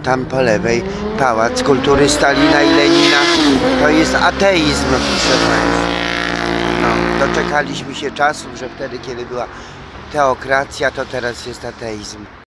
Tam po lewej Pałac Kultury Stalina i Lenina. To jest ateizm, proszę Państwa. No, doczekaliśmy się czasów, że wtedy, kiedy była teokracja, to teraz jest ateizm.